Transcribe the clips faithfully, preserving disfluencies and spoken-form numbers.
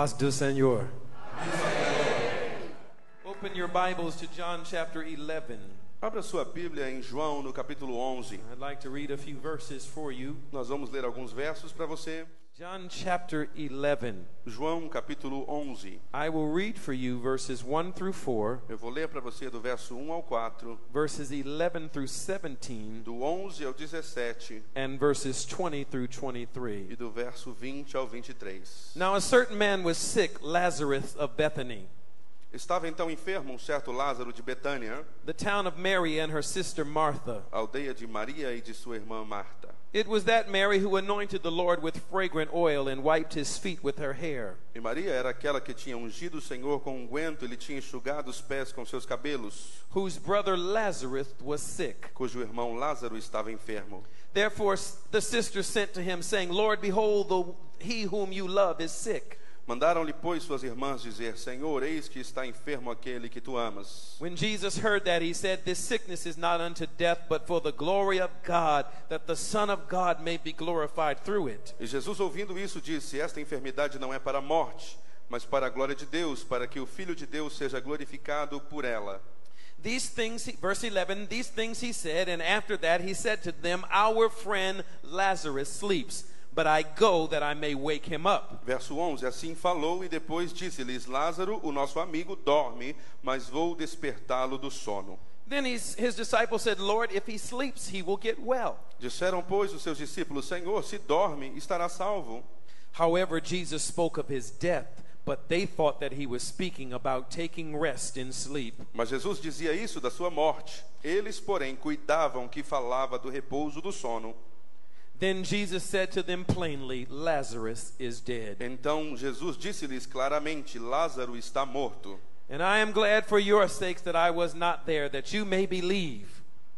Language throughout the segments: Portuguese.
Paz do Senhor. Open your Bibles to John chapter eleven. Abra sua Bíblia em João, no capítulo onze. I'd like to read a few verses for you. Nós vamos ler alguns versos para você. John chapter eleven. João, capítulo onze. I will read for you verses one through four, Eu vou ler para você do verso um ao quatro, verses eleven through seventeen, do onze ao dezessete and verses twenty through e twenty-three. do verso vinte ao vinte e três. Now a certain man was sick, Lazarus of Bethany, Estava então enfermo um certo Lázaro de Betânia, the town of Mary and her sister Martha. aldeia de Maria e de sua irmã Marta. It was that Mary who anointed the Lord with fragrant oil and wiped his feet with her hair. E Maria era aquela que tinha ungido o Senhor com unguento e lhe tinha enxugado os pés com seus cabelos, Whose brother Lazarus was sick. cujo irmão Lázaro estava enfermo. Therefore the sisters sent to him, saying, Lord, behold, the, he whom you love is sick. Mandaram-lhe, pois, suas irmãs dizer: Senhor, eis que está enfermo aquele que tu amas. When Jesus heard that, he said, This sickness is not unto death, but for the glory of God, that the Son of God may be glorified through it. E Jesus, ouvindo isso, disse: Esta enfermidade não é para a morte, mas para a glória de Deus, para que o Filho de Deus seja glorificado por ela. These things, he- verse eleven, these things he said, and after that he said to them, Our friend Lazarus sleeps, but I go that I may wake him up. Verso onze: Assim falou e depois disse-lhes: Lázaro, o nosso amigo, dorme, mas vou despertá-lo do sono. Then his, his disciples said, Lord, if he sleeps, he will get well. Disseram, pois, os seus discípulos: Senhor, se dorme, estará salvo. However, Jesus spoke of his death, but they thought that he was speaking about taking rest in sleep. Mas Jesus dizia isso da sua morte. Eles, porém, cuidavam que falava do repouso do sono. Then Jesus said to them plainly, Lazarus is dead. Então Jesus disse-lhes claramente: Lázaro está morto. And I am glad for your sakes that I was not there, that you may believe.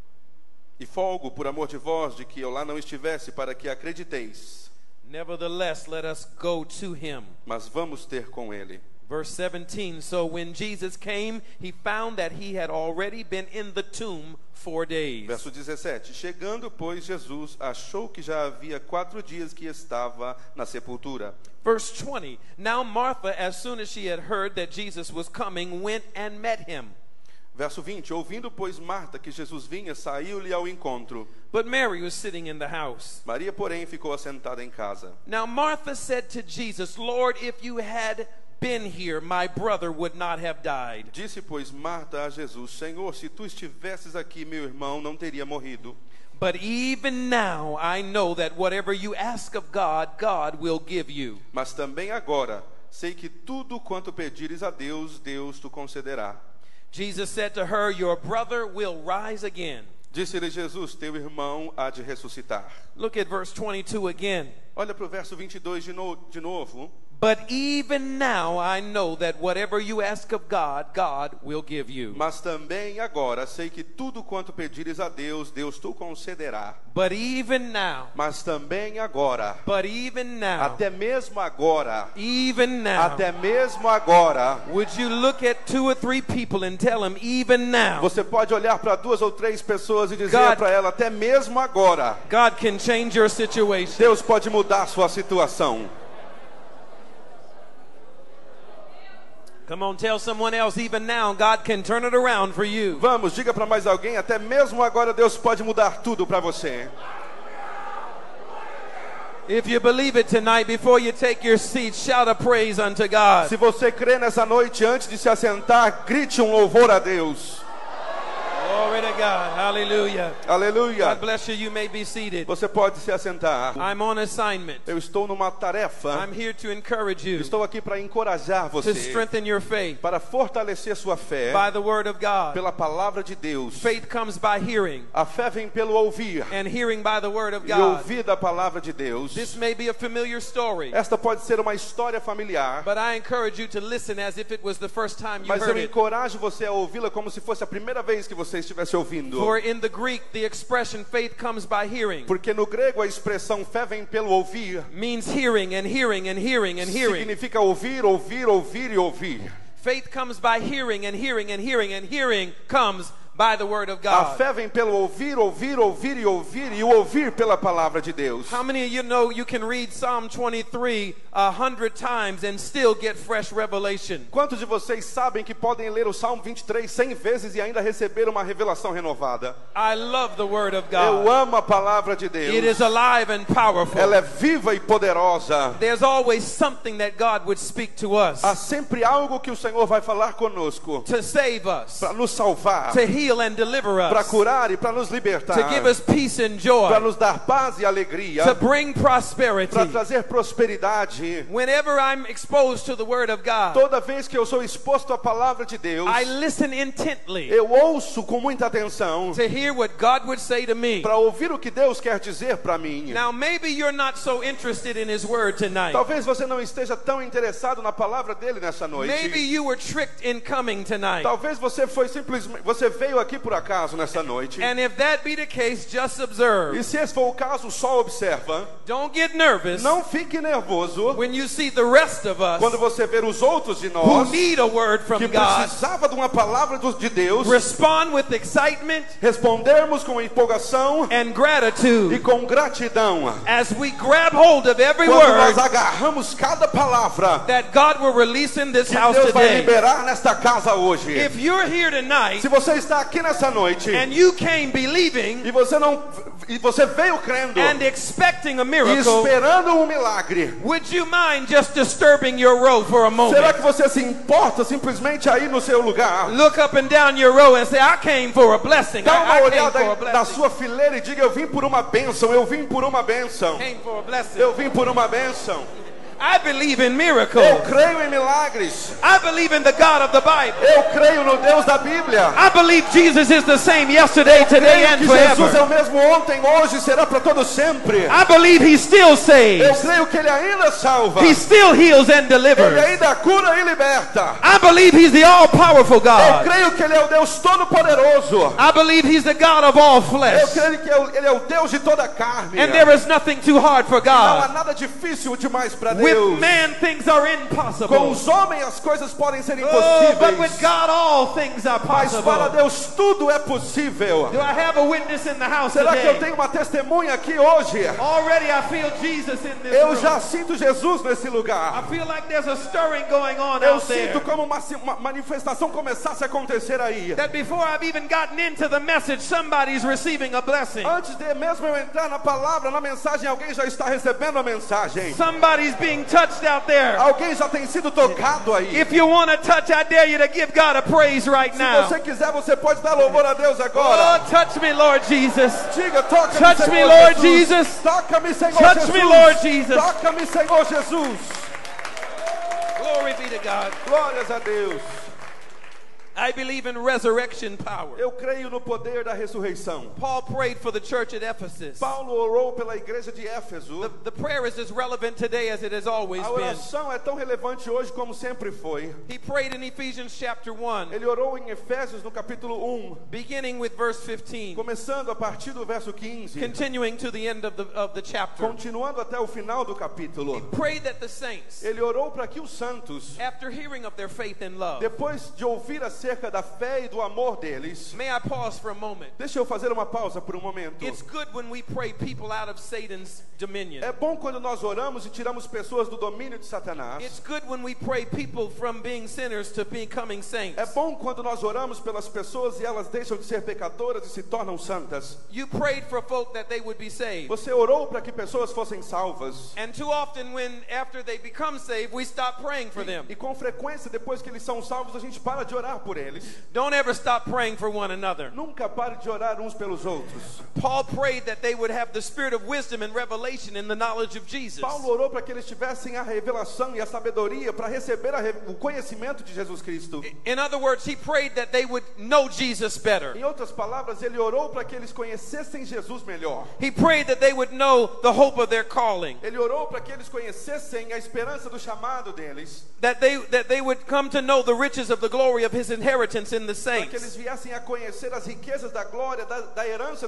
E folgo por amor de vós de que eu lá não estivesse, para que acrediteis. Nevertheless, let us go to him. Mas vamos ter com ele. Verse seventeen, so when Jesus came, he found that he had already been in the tomb four days. Verso dezessete: Chegando, pois, Jesus achou que já havia quatro dias que estava na sepultura. Verse twenty, now Martha, as soon as she had heard that Jesus was coming, went and met him. Verso vinte: Ouvindo, pois, Marta que Jesus vinha, saiu-lhe ao encontro. But Mary was sitting in the house. Maria, porém, ficou assentada em casa. Now Martha said to Jesus, Lord, if you had been here, my brother would not have died. Disse, pois, Marta a Jesus: Senhor, se tu estivesses aqui, meu irmão não teria morrido. But even now I know that whatever you ask of God, God will give you. Mas também agora sei que tudo quanto pedires a Deus, Deus te concederá. Jesus said to her, your brother will rise again. Disse-lhe Jesus: Teu irmão há de ressuscitar. Look at verse twenty-two again. Olha para o verso vinte e dois de, no, de novo. But even now I know that whatever you ask of God, God will give you. Mas também agora sei que tudo quanto pedires a Deus, Deus te concederá. But even now, Mas também agora, but even now, até mesmo agora, even now, até mesmo agora, would you look at two or three people and tell them, even now, você pode olhar para duas ou três pessoas e dizer God- para ela: até mesmo agora, God can change your situation. Deus pode mudar a sua situação. Come on, tell someone else, even now, God can turn it around for you. Vamos, diga para mais alguém: até mesmo agora Deus pode mudar tudo para você. If you believe it tonight, before you take your seat, shout a praise unto God. Se você crê nessa noite, antes de se assentar, grite um louvor a Deus. Glory to God. Hallelujah. Aleluia. God bless you. You may be seated. Você pode se assentar. I'm on assignment. Eu estou numa tarefa. I'm here to encourage you, Estou aqui para encorajar to você, strengthen your faith para fortalecer sua fé by the word of God. pela palavra de Deus. Faith comes by hearing, A fé vem pelo ouvir and hearing by the word of e God. ouvir da palavra de Deus. This may be a familiar story, Esta pode ser uma história familiar, but I encourage you to listen as if it was the first time you mas eu heard it. encorajo você a ouvi-la como se fosse a primeira vez que você estivesse ouvindo. For in the Greek, the expression faith comes by hearing Porque no grego a expressão fé vem pelo ouvir. means hearing and hearing and hearing and hearing. Significa ouvir, ouvir, ouvir e ouvir. Faith comes by hearing and hearing and hearing and hearing comes by the word of A God. fé vem pelo ouvir, ouvir, ouvir e ouvir, e o ouvir pela palavra de Deus. How many of you know you can read Psalm twenty-three a hundred times and still get fresh revelation? Quantos de vocês sabem que podem ler o Salmo vinte e três cem vezes e ainda receber uma revelação renovada? I love the word of Eu God. amo a palavra de Deus. It is alive and powerful. Ela é viva e poderosa. There's always something that God would speak to us Há sempre algo que o Senhor vai falar conosco to save us, para nos salvar, to heal and deliver para us, curar e para nos libertar, to give us peace and para joy, nos dar paz e alegria, to bring prosperity. para trazer prosperidade. Whenever I'm exposed to the word of God, Toda vez que eu sou exposto à palavra de Deus, I listen intently eu ouço com muita atenção to hear what God would say to me. para ouvir o que Deus quer dizer para mim. Now, maybe you're not so interested in His word tonight. Talvez você não esteja tão interessado na palavra dele nessa noite. Maybe you were tricked in coming tonight. Talvez você foi simplesmente, você veio aqui por acaso nessa noite. And if that be the case, just observe. E se esse for o caso, só observa. Don't get nervous Não fique nervoso when you see the rest of us quando você ver os outros de who nós need a word from que God precisava de uma palavra do- de Deus, respond with excitement respondermos com empolgação and gratitude e com gratidão. as we grab hold of every Quando nós word agarramos cada palavra that God will release in this que house Deus vai today. liberar nesta casa hoje. If you're here tonight Se você está aqui nessa noite and you came believing e você não e você veio crendo and expecting a e miracle, esperando um milagre, would you mind just disturbing your row for a será moment? que você se importa simplesmente aí no seu lugar? Look up and down your row and say, I came for a blessing. Dá uma I, I came olhada for a aí na blessing. sua fileira e diga: eu vim por uma bênção, eu vim por uma bênção, Came for a blessing. eu vim por uma bênção. I believe in Eu miracles. creio em milagres. I believe in the God of the Bible. Eu creio no Deus da Bíblia. I believe Jesus is the same yesterday, today, Creio and que Jesus é forever. o mesmo ontem, hoje e será para todo sempre. I believe He still Eu saves. creio que Ele ainda salva. He still heals and Ele delivers. ainda cura e liberta. I believe He's the all-powerful Eu God. creio que Ele é o Deus Todo-Poderoso. I believe He's the God of all Eu flesh. creio que Ele é o Deus de toda a carne. And there is nothing too hard for Não há God. nada difícil demais para With Deus. man, things are Com impossible. os homens as coisas podem ser Oh, but with impossíveis. God, all things are Mas para possible. Deus tudo é possível. Do I have a witness in the house Será que eu today? tenho uma testemunha aqui hoje? Already I feel Jesus in this Eu room. já sinto Jesus nesse I lugar. feel like there's a stirring going on Eu out there. sinto como uma, uma manifestação começasse a acontecer aí. That before I've even gotten into the message, somebody's receiving a blessing. Antes de mesmo eu entrar na palavra, na mensagem, alguém já está recebendo a mensagem. Somebody's being touched out there. Alguém já tem sido tocado aí. If you want to touch, I dare you to give God a praise right Se now. você quiser, você pode dar louvor a Deus Oh, agora. touch me, Lord Jesus. Diga, toca-me, Touch me, Senhor Lord Jesus. Jesus. Toca-me, Senhor Touch Jesus. me, Lord Jesus. Toca-me, Senhor Jesus. Glory be to God. Glórias a Deus. I believe in resurrection power. Eu creio no poder da ressurreição. Paul prayed for the church at Ephesus. Paulo orou pela igreja de Éfeso. The, the prayer is as relevant today as it has always A been. oração é tão relevante hoje como sempre foi. He prayed in Ephesians chapter one, Ele orou em Efésios no capítulo um, beginning with verse fifteen, começando a partir do verso quinze, continuing to the end of the, of the chapter. continuando até o final do capítulo. Prayed that the saints, Ele orou para que os santos, after hearing of their faith and love, depois de ouvir acerca da fé e do amor deles, may I pause for a moment? deixa eu fazer uma pausa por um momento. It's good when we pray people out of Satan's dominion. É bom quando nós oramos e tiramos pessoas do domínio de Satanás. It's good when we pray people from being sinners to becoming saints. É bom quando nós oramos pelas pessoas e elas deixam de ser pecadoras e se tornam santas. You prayed for folk that they would be saved. Você orou para que pessoas fossem salvas. And too often when after they become saved, we stop praying for them. E com frequência, depois que eles são salvos, a gente para de orar por eles. Don't ever stop praying for one another. Nunca pare de orar uns pelos outros. Paul prayed that they would have the spirit of wisdom and revelation in the knowledge of Jesus. Paulo orou para que eles tivessem a revelação e a sabedoria para receber a re... o conhecimento de Jesus Cristo. In other words, he prayed that they would know Jesus better. Em outras palavras, ele orou para que eles conhecessem Jesus melhor. He prayed that they would know the hope of their calling. Ele orou para que eles conhecessem a esperança do chamado deles. That they that they would come to know the riches of the glory of his inheritance in the Para que saints. eles viessem a conhecer as riquezas da glória da, da herança dos santos.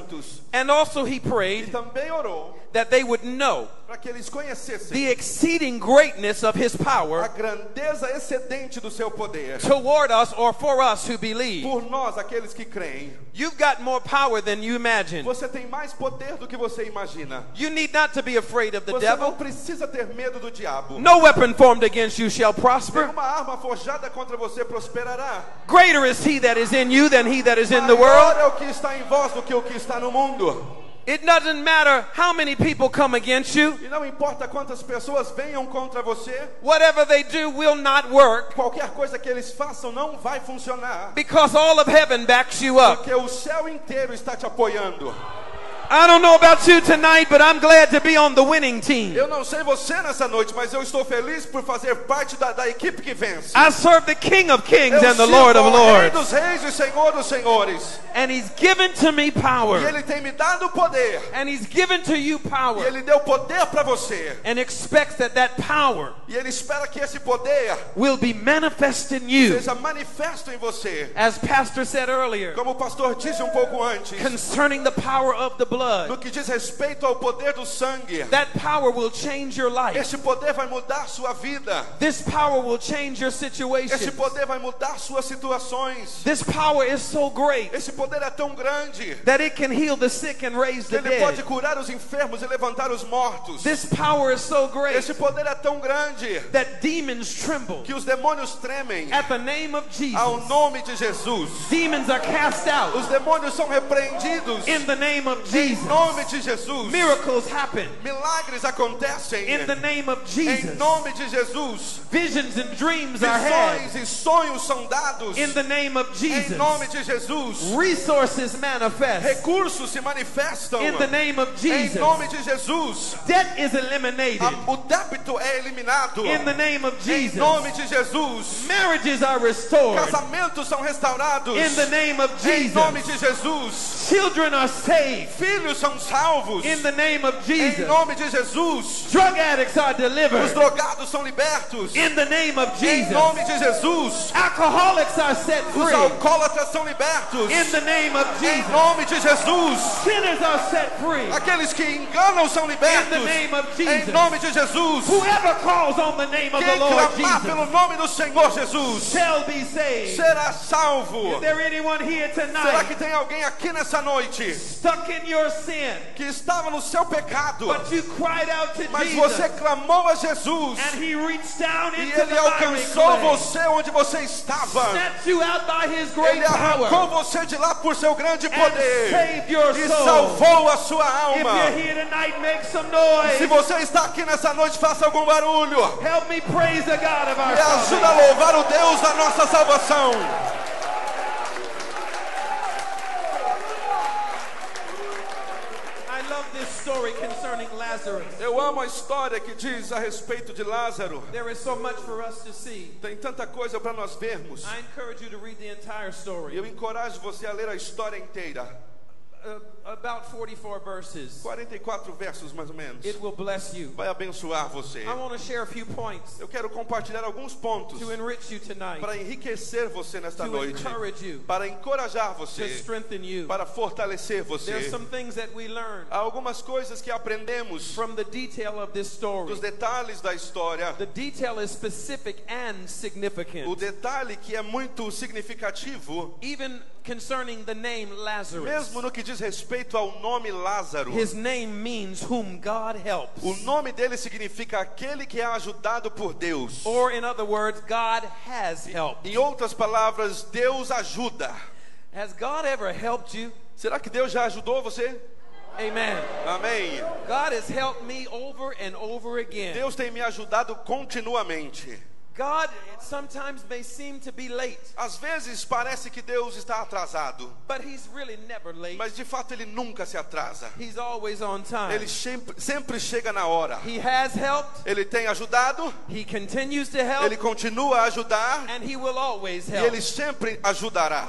santos. And also he E prayed também orou that they would know para que eles conhecessem the exceeding greatness of his a power grandeza excedente do seu poder. toward us, or for us who believe. Por nós, aqueles que creem. You've got more power than you imagine. Você tem mais poder do que você imagina. You need not to be afraid of the Você não devil. precisa ter medo do diabo. No weapon formed against you shall prosper. Nenhuma arma forjada contra você prosperará. Greater is he that is in you than he that is in the Maior world. é o que está em vós do que o que está no mundo. It doesn't matter how many people come against you. E não importa quantas pessoas venham contra você, Whatever they do will not work, qualquer coisa que eles façam não vai funcionar. because all of heaven backs you up. Porque o céu inteiro está te apoiando. I don't know about you tonight, but I'm glad to be on the winning team. Eu não sei você nessa noite, mas eu estou feliz por fazer parte da, da equipe que vence. I serve the King of Kings Eu and the sirvo Lord of ao Rei Lords. dos reis e Senhor dos senhores. And he's given to me E power. Ele tem me dado poder. And he's given to you E power. Ele deu poder para você. And expects that that power E Ele espera que esse poder will be manifest in you. seja manifesto em você. As Pastor said earlier, Como o pastor disse um pouco antes, concerning the power of the blood, no que diz respeito ao poder do sangue, that power will change your life. esse poder vai mudar sua vida. This power will change your Esse situation. poder vai mudar suas situações. This power is so great Esse poder é tão grande that it can heal the sick and raise que the ele pode dead. curar os enfermos e levantar os mortos. This power is so great Esse poder é tão grande that demons tremble que os demônios tremem at the name of ao Jesus. nome de Jesus. Demons are cast out Os demônios são repreendidos in the name of em Jesus. nome de Jesus. Miracles happen Milagres acontecem in the name of em Jesus. nome de Jesus. Visions and dreams are had Visões e sonhos são dados in the name of em Jesus. nome de Jesus. Resources manifest Recursos se manifestam in the name of em Jesus. nome de Jesus. Debt is eliminated A- O débito é eliminado in the name of em Jesus. nome de Jesus. Marriages are restored Casamentos são restaurados in the name of em nome Jesus. de Jesus. Children are saved Filhos são salvos in the name of em Jesus. nome de Jesus. Drug addicts are Os delivered drogados são libertos in the name of em Jesus. nome de Jesus. Alcoholics are set Os free alcoólatras são libertos in the name of em Jesus. nome de Jesus. Sinners are set free Aqueles que enganam são in the libertos name of em Jesus. nome de Jesus. Whoever calls on the name of the Quem Lord clamar Jesus pelo nome do Senhor Jesus shall be saved. será salvo. Is there anyone here Será tonight que tem alguém aqui nessa noite stuck in your sin, que estava no seu pecado, but you cried out to mas Jesus você clamou a Jesus and he reached down e into Ele the miry alcançou clay, você onde você estava? snatched you out by his great Ele arrancou power, você de lá por seu grande and poder saved your e soul. salvou a sua If alma. you're here tonight, make some Se noise. você está aqui nessa noite, faça algum barulho. Help me praise the God of our Me ajuda a salvation. louvar o Deus da nossa salvação. I love this story concerning Lazarus. Eu amo a história que diz a respeito de Lázaro. There is so much for us to see. Tem tanta coisa para nós vermos. I encourage you to read the entire E story. eu encorajo você a ler a história inteira. Uh, about forty-four verses. quarenta e quatro versos mais ou menos. It will bless you. Vai abençoar você. I want to share a few points Eu quero compartilhar alguns pontos to enrich you tonight, para enriquecer você nesta to noite, encourage you, para encorajar to você, strengthen you. para fortalecer There's você. some things that we learn Há algumas coisas que aprendemos from the detail of this story. dos detalhes da história. The detail is specific and O significant. detalhe que é muito significativo, Even concerning the name Lazarus. mesmo no que diz respeito ao nome Lázaro. His name means whom God helps. O nome dele significa aquele que é ajudado por Deus. Or in other words, God has helped. Em outras palavras, Deus ajuda. Has God ever helped you? Será que Deus já ajudou você? Amen. Amém. God has helped me over and over again. Deus tem me ajudado continuamente. God sometimes may seem to be late, Às vezes parece que Deus está atrasado, but he's really never late. mas de fato ele nunca se atrasa. He's always on time. Ele sempre, sempre chega na hora. He has helped, Ele tem ajudado, he continues to help, ele continua a ajudar and he will always e help. ele sempre ajudará.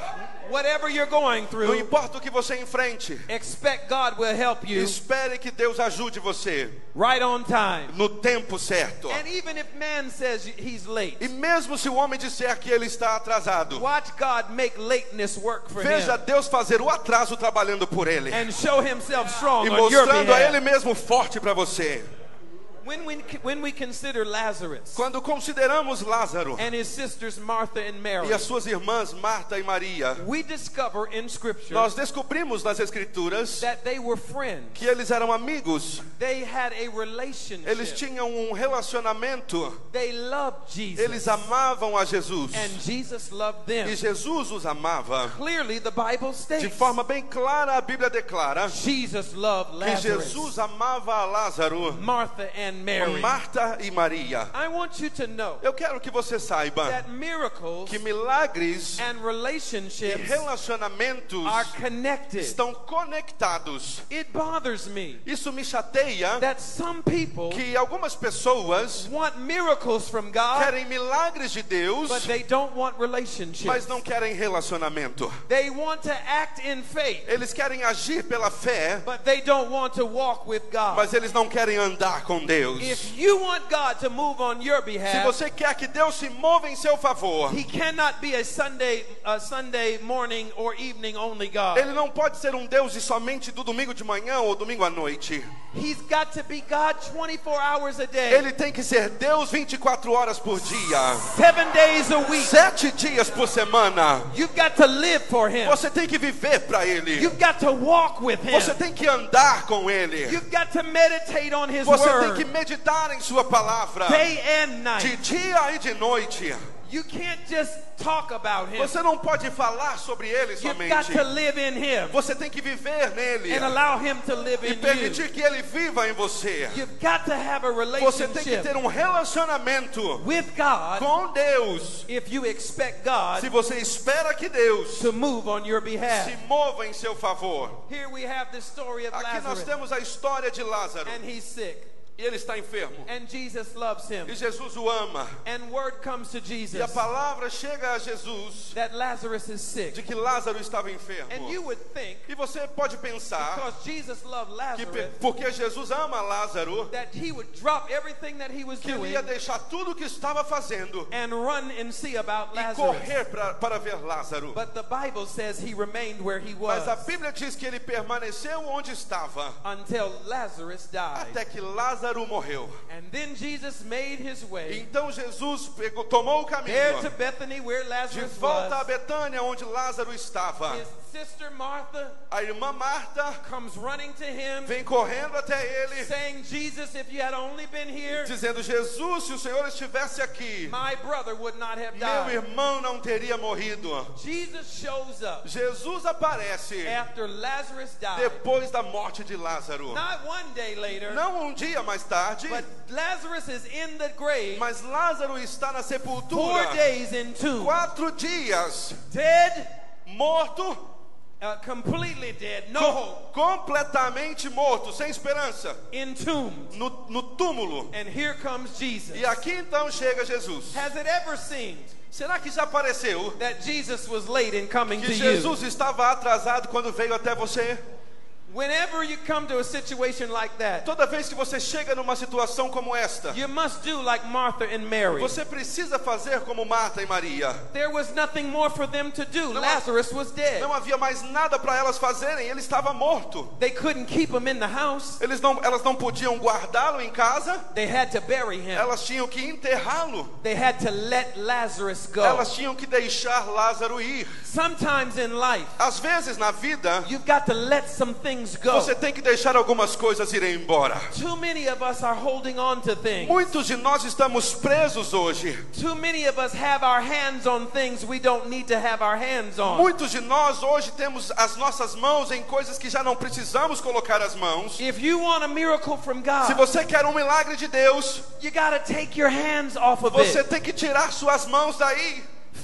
Whatever you're going Não through, importa o que você enfrente, expect God will help you espere que Deus ajude você right on time. no tempo certo. And even if man says he's late, E mesmo se o homem disser que ele está atrasado, watch God make lateness work for veja him Deus fazer o atraso trabalhando por ele and show himself strong e on your mostrando a ele behalf. mesmo forte para você. When we, when we consider Lazarus Quando consideramos Lázaro and his sisters Martha and Mary, e as suas irmãs Marta e Maria, we discover in Scripture nós descobrimos nas Escrituras that they were friends. que eles eram amigos, They had a relationship. eles tinham um relacionamento, They loved Jesus. eles amavam a Jesus And Jesus loved them. e Jesus os amava. Clearly, the Bible states De forma bem clara, a Bíblia declara Jesus loved que Lazarus, Jesus amava a Lázaro, Martha, and Mary. Marta e Maria. I want you to know Eu quero que você saiba that miracles que milagres and e relationships relacionamentos are connected. estão conectados. It bothers me Isso me chateia that some people que algumas pessoas want miracles from God, querem milagres de Deus, but they don't want relationships. mas não querem relacionamento. They want to act in faith, Eles querem agir pela fé, but they don't want to walk with God. mas eles não querem andar com Deus. If you want God to move on your Se behalf, você quer que Deus se mova em seu favor, He cannot be a Sunday, a Sunday morning or evening only God. Ele não pode ser um Deus de somente do domingo de manhã ou domingo à noite. He's got to be God twenty-four hours a day, Ele tem que ser Deus vinte e quatro horas por dia, seven days a week. sete dias por semana. You've got to live for Him. Você tem que viver para Ele. You've got to walk with Him. Você tem que andar com Ele. You've got to meditate on His Você tem que Word meditar em Sua palavra, day and night. de dia e de noite. You can't just talk about Him. Você não pode falar sobre Ele You've got somente. to live in Him Você tem que viver nele and allow Him to live e in you. permitir que Ele viva em você. You've got to have a Você tem que relationship ter um relacionamento with God com Deus. if you expect God Se você espera que Deus to move on your behalf. se mova em seu favor. Here we have the story of Aqui nós Lazarus, temos a história de Lázaro. and he's sick, E ele está enfermo. and Jesus loves him. E Jesus o ama. And word comes to E a Jesus palavra chega a Jesus that Lazarus is de sick. que Lázaro estava enfermo. And you would think, E você pode pensar because Jesus loved que Lazarus, pe- porque Jesus ama Lázaro, that he would drop everything that he was que ele doing ia deixar tudo o que estava fazendo and run and see about e Lazarus. correr pra, para ver Lázaro. But the Bible says he remained where he was Mas a Bíblia diz que ele permaneceu onde estava until Lazarus died. até que Lázaro morreu. And then Jesus made his way Então Jesus pegou, tomou o there to caminho Bethany where de Lazarus volta a was. Betânia, onde Lázaro estava. His sister Martha A irmã Marta comes running to him, vem correndo até ele, saying, Jesus, if you had only been here, dizendo: Jesus, se o Senhor estivesse aqui, my brother would not have meu died. irmão não teria morrido. Jesus shows up Jesus aparece after Lazarus died. depois da morte de Lázaro. Not one day later, Não um dia mais tarde, but Lazarus is in the grave mas Lázaro está na four sepultura, days in tomb, quatro dias, dead, morto, uh, completely dead, no com- hope, completamente morto, sem esperança, entombed. no, no túmulo. And here comes Jesus. E aqui então chega Jesus. Has it ever seemed Será que já pareceu that Jesus was late in coming que to you? Jesus estava atrasado quando veio até você? Whenever you come to a situation like that, Toda vez que você chega numa situação como esta, you must do like Martha and Mary. você precisa fazer como Marta e Maria. There was nothing more for them to do. Não ha- Lazarus was dead. Não havia mais nada para elas fazerem, ele estava morto. They couldn't keep him in the house. Eles não, elas não podiam guardá-lo em casa, They had to bury him. elas tinham que enterrá-lo. They had to let Lazarus go. Elas tinham que deixar Lázaro ir. Sometimes in life, Às vezes na vida, you've got to let some things go. você tem que deixar algumas coisas irem embora. Too many of us are holding on to things. Muitos de nós estamos presos hoje. Too many of us have our hands on things we don't need to have our hands on. Muitos de nós hoje temos as nossas mãos em coisas que já não precisamos colocar as mãos. If you want a miracle from Se God, você quer um milagre de Deus, you got to take your hands off of você it. tem que tirar suas mãos daí.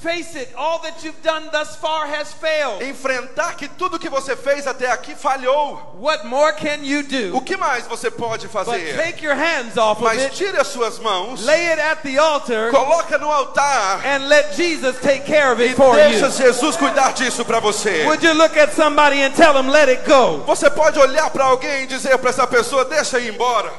face it, all that you've done thus far has failed. Enfrentar que tudo que você fez até aqui falhou. What more can you do? O que mais você pode But fazer? take your hands off of Mas it, tire as suas mãos, lay it at the altar, coloca no altar and let Jesus take care of e it for deixa you. Jesus cuidar disso para você. Would you look at somebody and tell them, let it go? Você pode olhar para alguém e dizer para essa pessoa, deixa ir embora.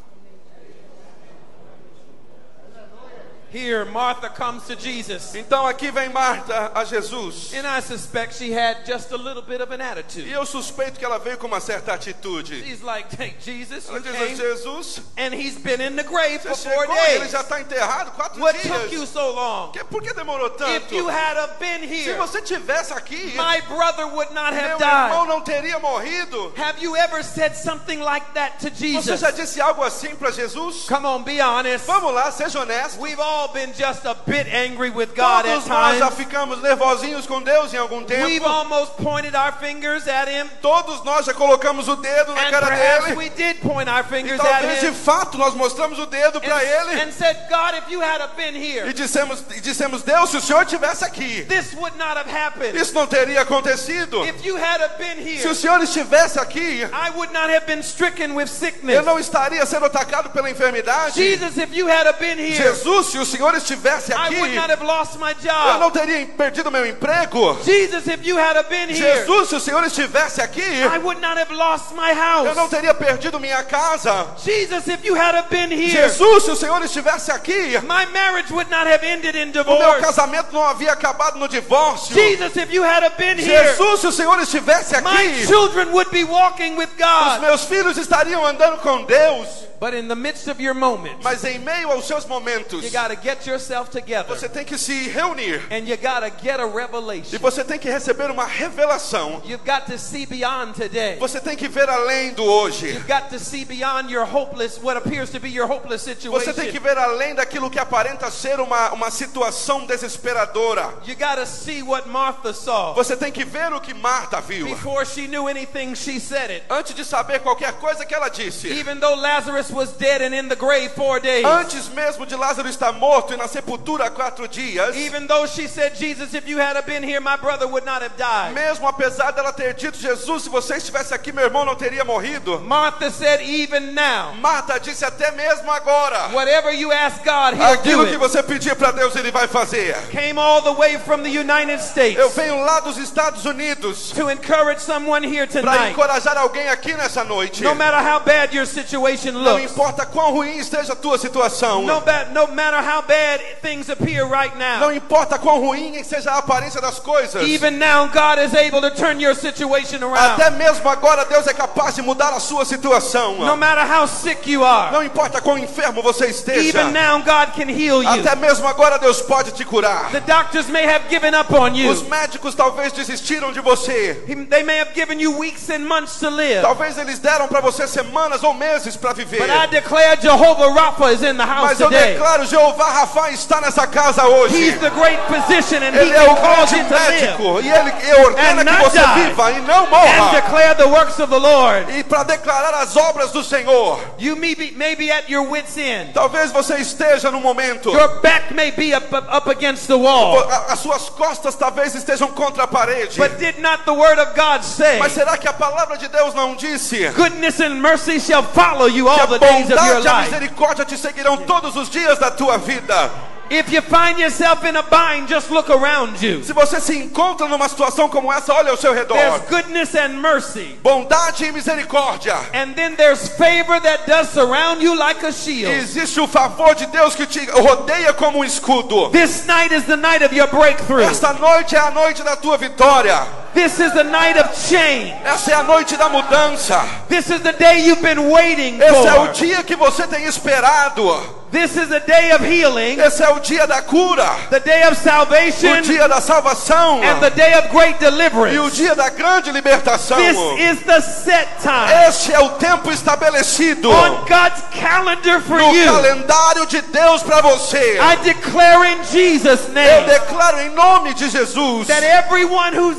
Here, Martha comes to Jesus. Então aqui vem Marta a Jesus. And I suspect she had just a little bit of an E attitude. eu suspeito que ela veio com uma certa atitude. She's like, hey, Jesus, Ela you diz a came, Jesus, and he's been in the grave for você four chegou e ele days. já está enterrado quatro What took you dias. so long? Que- Por que demorou If tanto? you had have been Se here, você tivesse aqui, my brother would not meu have irmão died. não teria morrido. Have you ever said something like that to Você Jesus? já disse algo assim para Jesus? Come on, be honest. Vamos lá, seja honesto. We've all been just a bit angry with God at Todos nós já times. ficamos nervosinhos com Deus em algum We've tempo. almost pointed our fingers at him. Todos nós já colocamos o dedo na And cara perhaps dele. we did point our E fingers at talvez de him. fato nós mostramos o dedo para And, ele. and said, God, if you had have been here, E dissemos, e dissemos, Deus, se o Senhor estivesse aqui, this would not have happened. isso não teria acontecido. If you had have been Se here, o Senhor estivesse aqui, I would not have been stricken with eu sickness. não estaria sendo atacado pela enfermidade. Jesus, if you had have been here, Jesus, se o Senhor estivesse I aqui, would not have lost my eu não job. teria perdido meu emprego. Jesus, if you had have been here, Jesus, se o Senhor estivesse aqui, I would not have lost my eu não house. teria perdido minha casa. Jesus, if you had have been here, Jesus, se o Senhor estivesse aqui, my marriage would not have ended in o meu divorce. casamento não havia acabado no divórcio. Jesus, if you had have been here, Jesus, se o Senhor estivesse my aqui, children would be walking with os God. meus filhos estariam andando com Deus. But in the midst of your moment, Mas em meio aos seus momentos, you got to get yourself together você tem que se reunir and you got to get a e revelation. você tem que receber uma revelação. You've got to see beyond today. Você tem que ver além do hoje. You've got to see beyond your hopeless, what appears to be your hopeless Você tem que situation. ver além daquilo que aparenta ser uma, uma situação desesperadora. You got to see what Martha saw. Você tem que ver o que Marta viu. Before she knew anything, she said it. Antes de saber qualquer coisa que ela disse. Even though Lazarus was dead and in the grave four days. Antes mesmo de Lázaro estar morto e na sepultura há quatro dias. Even though she said, Jesus, if you had been here, my brother would not have died. Mesmo apesar dela ter dito, Jesus, se você estivesse aqui, meu irmão não teria morrido. Martha said, even now, Marta disse, até mesmo agora, whatever you ask God, He'll aquilo do que it. você pedir para Deus, Ele vai fazer. Came all the way from the United States Eu venho lá dos Estados Unidos to encourage someone here para tonight. encorajar alguém aqui nessa noite. No matter how bad your situation Não looks, importa quão ruim esteja a tua situação. no, ba- no matter how bad things appear right Não now, importa quão ruim seja a aparência das coisas. even now God is able to turn your situation around. Até mesmo agora Deus é capaz de mudar a sua situação. No matter how sick you are, Não importa quão enfermo você esteja. even now God can heal you. Até mesmo agora Deus pode te curar. The doctors may have given up on you. Os médicos talvez desistiram de você. He- They may have given you weeks and months to live. Talvez eles deram para você semanas ou meses para viver. But I declare Jehovah Rapha is in the house Mas eu today. declaro, Jeová Rafa está nessa casa hoje. He's the great physician and he Ele é can o cause grande you to live médico e ele ordena and que not você die. viva e não and morra. declare the works of the Lord. E para declarar as obras do Senhor. You may be, may be at your wit's end. Talvez você esteja no momento. Your back may be up, up, up against the wall. A- As suas costas talvez estejam contra a parede. But did not the word of God say, Mas será que a palavra de Deus não disse goodness and mercy shall follow you que all a the days of your bondade e a life? misericórdia te seguirão todos os dias da tua vida? If you find yourself in a bind, just look around you. Se você se encontra numa situação como essa, olha ao seu redor. There's goodness and mercy. Bondade e misericórdia. And then there's favor that does surround you like a E shield. existe o favor de Deus que te rodeia como um escudo. This night is the night of your breakthrough. Esta noite é a noite da tua vitória. This is the night of change. Essa é a noite da mudança. This is the day you've been waiting Esse é o for. dia que você tem esperado. This is the day of healing, Esse é o dia da cura. the day of O salvation, dia da salvação. and the day of great E o deliverance. dia da grande libertação. This is the set time Este é o tempo estabelecido on God's calendar for no you. calendário de Deus para você. I declare in Jesus' Eu name declaro em nome de Jesus that everyone who's got a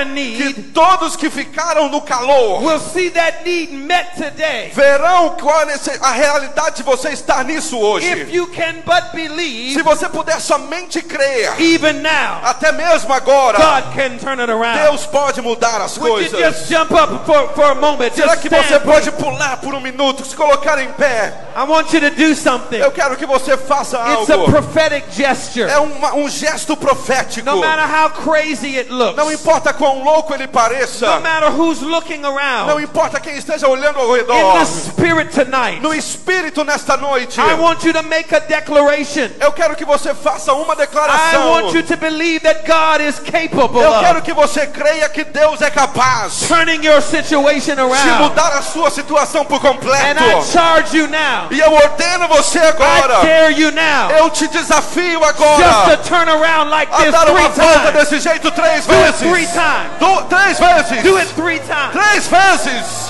need que todos que ficaram no calor will see that need met today. verão qual é a realidade de você estar nisso hoje. If you can but believe, Se você puder somente crer, even now, até mesmo agora, God can turn it around. Deus pode mudar as Would you coisas. just jump up for, for a moment? Será Just que você stand, pode please. pular por um minuto, se colocar em pé? I want you to do something. Eu quero que você faça It's a algo. prophetic gesture. É uma, um gesto profético. No matter how crazy it looks, Não importa quão louco ele no pareça. matter who's looking Não around, importa quem esteja olhando ao in redor. the spirit tonight, No espírito nesta noite, I want you to make a declaration. eu quero que você faça uma I declaração. want you to believe that God is capable Eu quero of que você creia que Deus é capaz turning your situation de around. mudar a sua situação por And completo. I charge you now. E eu ordeno você I agora. dare you now. Eu te desafio Just agora to turn around like a this dar uma three volta times. desse jeito três Do it three vezes. times. Do, três vezes. Do it three times. Três vezes.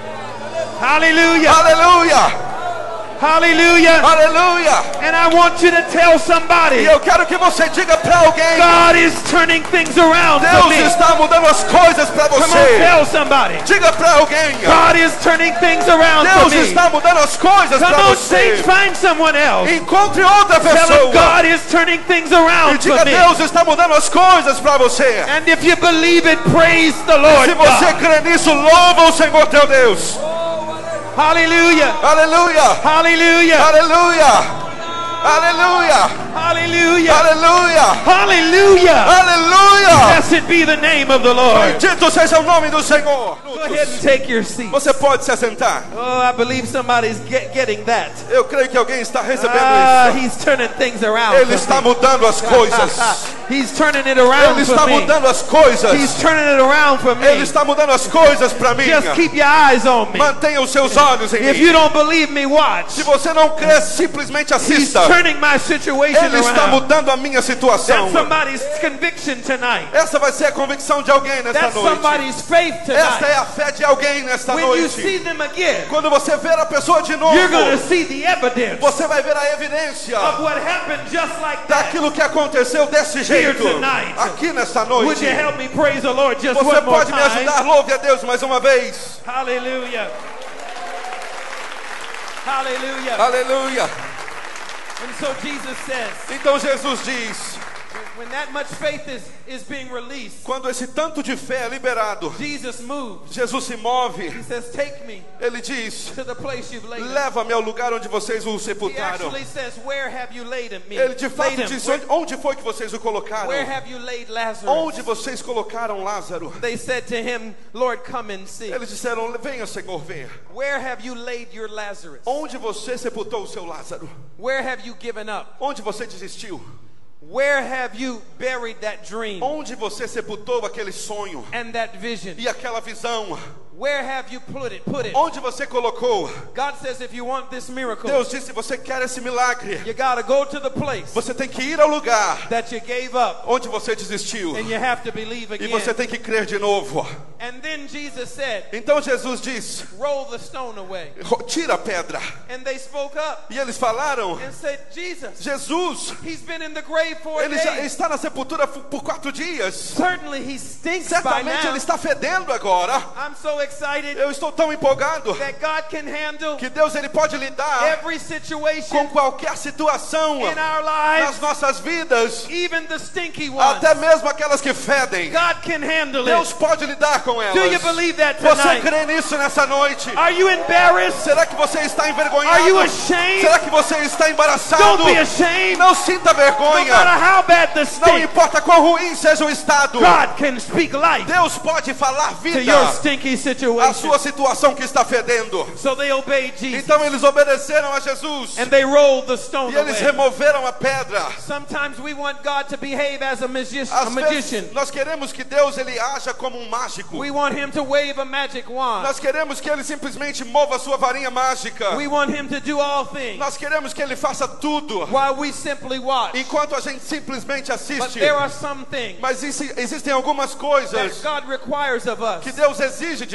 Hallelujah. Aleluia. Hallelujah. Aleluia. And I want you to tell E somebody, eu quero que você diga para alguém: God is turning things around for Deus me. está mudando as coisas para Come on, você. tell somebody. Diga para alguém: God is turning things around for Deus me. está mudando as coisas Come para on, você. stage, find someone else. Encontre outra Tell them pessoa God is turning things e around diga: for me. Deus está mudando as coisas para você. And if you believe it, praise the Lord Se você God. crê nisso, louva o Senhor teu Deus. Hallelujah. Aleluia. Hallelujah. Aleluia. Aleluia. Hallelujah. Aleluia. Hallelujah. Aleluia. Blessed be the name of the Lord. Bendito seja o nome do Senhor. Go ahead and take your seat. Você pode se assentar. Oh, I believe somebody's get, getting that. Eu creio que alguém está recebendo Ah, isso. he's turning things around. Ele for está me. mudando as coisas. He's turning it around Ele for está me. mudando as coisas. He's turning it around for Ele me. está mudando as coisas para mim. Just keep your eyes on me. Mantenha os seus olhos em If mim. you don't believe me, watch. Se você não crê, simplesmente He's assista. turning my situation Ele está around. mudando a minha situação. That's somebody's conviction tonight. Essa vai ser a convicção de alguém nesta That's noite. somebody's faith Esta tonight. é a fé de alguém nesta When you noite. see them again, Quando você ver a pessoa de novo, you're going to see the evidence você vai ver a evidência of what happened just like that. daquilo que aconteceu desse jeito. tonight. Aqui nesta Would noite. you help me praise the Lord just Você one more pode me time? ajudar? Louve a Deus mais uma vez. Hallelujah. Hallelujah. Aleluia. And so Jesus says, Então Jesus diz, when that much faith is, is being released, quando esse tanto de fé é liberado, Jesus moves. Jesus se move. He says, take me Ele diz, to the place you've laid him. leva-me ao lugar onde vocês o He sepultaram. actually says, where have you laid him? Ele de Laid fato him. diz, Where, onde foi que vocês o colocaram? where have you laid Lazarus? Onde vocês colocaram Lázaro? They said to him, Lord, come and see. Eles disseram, venha Senhor, venha. Where have you laid your Lazarus? Onde você sepultou o seu Lázaro? Where have you given up? Onde você desistiu? Where have you buried that dream Onde você sepultou aquele sonho and that vision? e aquela visão? Where have you put it? Put it. Onde você colocou? God says if you want this miracle, Deus disse, você quer esse milagre? you got to go to the place Você tem que ir ao lugar that you gave up onde você desistiu. and you have to believe E again. você tem que crer de novo. And then Jesus said, Então Jesus diz, roll the stone away. tira a pedra. And they spoke up E eles falaram, and said, Jesus, Jesus, he's been in the grave for a ele já day. está na sepultura por quatro dias. Certainly he stinks by Certamente now. ele está fedendo agora. I'm so excited Eu estou tão empolgado that God can handle que Deus ele pode lidar every situation com qualquer situação in our nas lives, nossas vidas, even the stinky ones. até mesmo aquelas que fedem. God can handle Deus it. pode lidar com elas. Do you believe that Você tonight? crê nisso nessa noite? Are you embarrassed? Será que você está envergonhado? Are you ashamed? Será que você está embaraçado? Don't be ashamed. Não sinta No vergonha. matter how bad the Não stink, importa quão ruim seja o estado. God can speak life Deus pode falar to vida your stinky à situation. sua situação que está fedendo. So they obeyed Jesus Então eles obedeceram a Jesus and they rolled the stone e eles away. removeram a pedra. Sometimes we want God to behave as a, magi- a Às magician. vezes nós queremos que Deus ele haja como um mágico. We want him to wave a magic wand. Nós queremos que ele simplesmente mova a sua varinha mágica. We want him to do all things Nós queremos que ele faça tudo while we simply watch. enquanto a gente simplesmente But assiste. there are some things Mas exi- existem algumas that coisas God requires of us que Deus exige de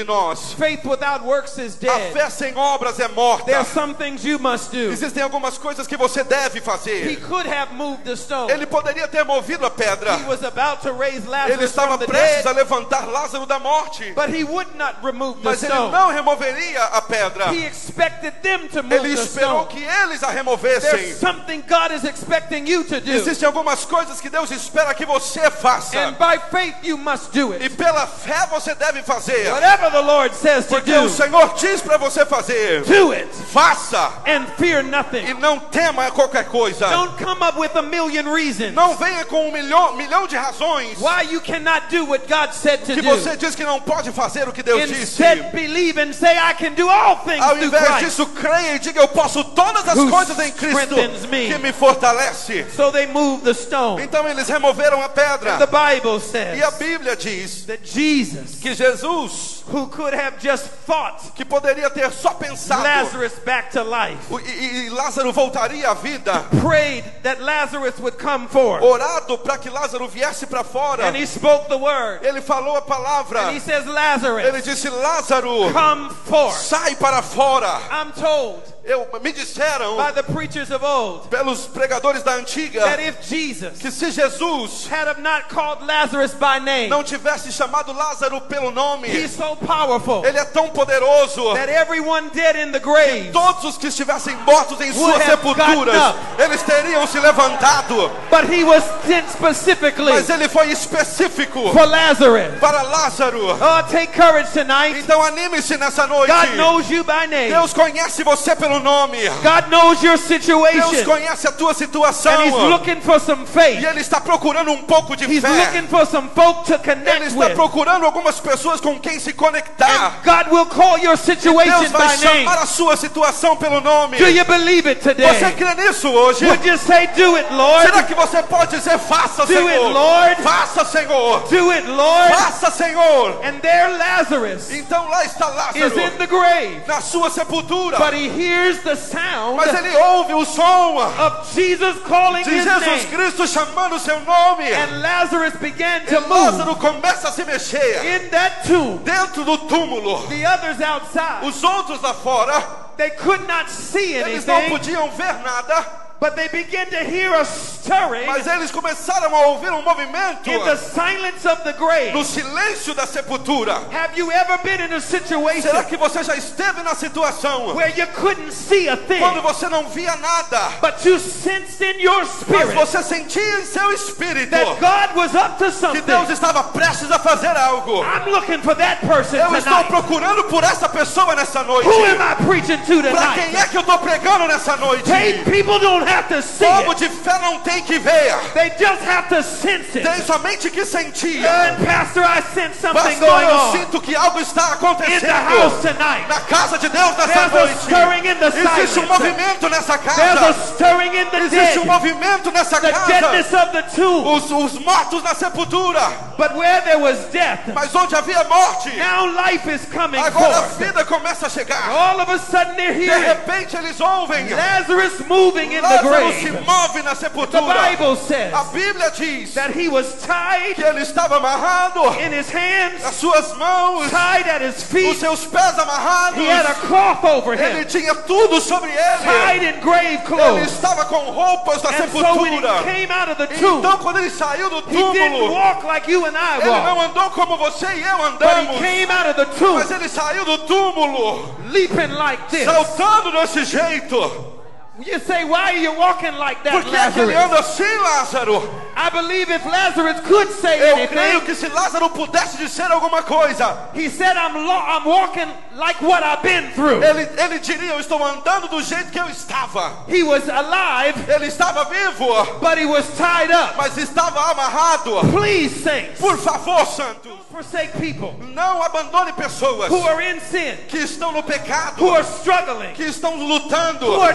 nós. Faith without works is A dead. fé sem obras é morta. There are some things you must do. Existem algumas coisas que você deve He fazer. could have moved the stone. Ele poderia ter movido a pedra. He was about to raise Ele Lazarus estava from the prestes dead, a levantar Lázaro da morte. but he would not remove the Mas ele stone. não removeria a pedra. He expected them to move Ele the esperou stone. que eles a There's removessem. something God is expecting you to do. Existem algumas coisas que Deus espera que você faça. And by faith you must do E it. pela fé você deve fazer. Whatever the Lord says to Porque o do, Senhor diz para você fazer. do it Faça. and fear E nothing. não tema qualquer coisa. Don't come up with a million reasons Não venha com um milhão, milhão de razões why you cannot do what God said to que do. você diz que não pode fazer o que Deus disse. Instead, believe and say, I can do all things Ao through invés Christ. disso, creia e diga: eu posso todas as Who coisas em Cristo strengthens me. que me fortalece. So they moved the stone. Então eles removeram a pedra. The Bible E a says Bíblia diz that Jesus, que Jesus, who could have just thought que poderia ter só pensado Lazarus back to life, o- e, e Lázaro voltaria à vida, prayed that Lazarus would come forth. orado para que Lázaro viesse para fora. And he spoke the word. Ele falou a palavra. And he says, Ele Lazarus, disse: Lázaro, come forth. sai para fora. I'm told Eu, me disseram by the preachers of old pelos pregadores da antiga that if Jesus que se Jesus had have not called Lazarus by name, não tivesse chamado Lázaro pelo nome, he's so powerful ele é tão poderoso, that everyone dead in the grave, todos os que estivessem mortos em suas have sepulturas, gotten eles teriam se levantado. but he was sent specifically Mas ele foi específico for Lazarus. para Lázaro. Oh, take courage tonight. Então anime-se nessa noite. God knows you by name. Deus conhece você pelo nome. God knows your Deus situation. conhece a tua situação. And he's looking for some faith. E Ele está procurando um pouco de He's fé. looking for some folk to Ele connect está with. procurando algumas pessoas com quem se conectar. And God will call your Deus situation vai by name. chamar a sua situação pelo nome. Do you believe it Você today? crê nisso hoje? Would you say, do it, Lord? Será que você pode dizer: faça, Do Senhor? it, Lord. Faça, Senhor. Do it, Lord. Faça, Senhor. And there Lazarus Então lá está is Lázaro in the grave. na sua sepultura. But he hears the sound Mas ele ouve o som of Jesus calling de his Jesus name. Cristo chamando o seu nome. And Lazarus began E to move Lázaro começa a se mexer in that tomb. dentro do túmulo. The others outside, Os outros lá fora, they could not see eles não anything, podiam ver nada, but they began to hear a stirring mas eles começaram a ouvir um movimento in the silence of the grave. no silêncio da sepultura. Have you ever been in a situation Será que você já esteve na situação where you couldn't see a thing, quando você não via nada, but you sensed in your mas spirit você sentia em seu espírito that God was up to que Deus something? estava prestes a fazer algo? I'm looking for that person Eu estou tonight. procurando por essa pessoa nessa noite. Who am I preaching to Para quem tonight? é que eu estou pregando nessa noite? Faith people don't have to see Povo it. de fé não tem que ver, They just have to sense it. tem somente que sentir. And Pastor, I sense something Pastor, going eu on sinto que algo está in acontecendo the house tonight. na casa de Deus nessa There's a noite. stirring in the Existe um silence. movimento nessa There's a casa. stirring in the Existe um dead. movimento nessa The casa. deadness of the tomb. Os, os mortos na sepultura. But where there was death, Mas onde havia morte, now life is coming agora a forth. vida começa a chegar. All of a sudden they're De hearing repente eles ouvem Lazarus moving in the Lázaro se grave. move na The sepultura. Bible says A Bíblia diz that he was tied que ele estava amarrado, in his hands, as suas mãos, tied at his os feet. seus pés amarrados. He had a cloth over Ele him, tinha tudo sobre tied ele. in grave Ele clothes. estava com roupas da And so when he sepultura. came out of the tomb, Então quando ele saiu do he didn't túmulo, walk like you and I ele não walk, andou como você e eu but he andamos. came out of the tomb Mas ele saiu do túmulo, leaping like this. saltando desse jeito. You say, why are you walking like that, Por que é que ele Lazarus? anda assim, Lázaro? I believe if Lazarus could say Eu creio anything, que se Lázaro pudesse dizer alguma coisa, he said, I'm, lo- I'm walking like what I've been through. ele, ele diria: eu estou andando do jeito que eu estava. He was alive, Ele estava vivo, but he was tied up. mas estava amarrado. Please, saints, Por favor, santos, forsake people não abandone pessoas who are in sin, que estão no pecado, who are struggling, que estão lutando, who are tied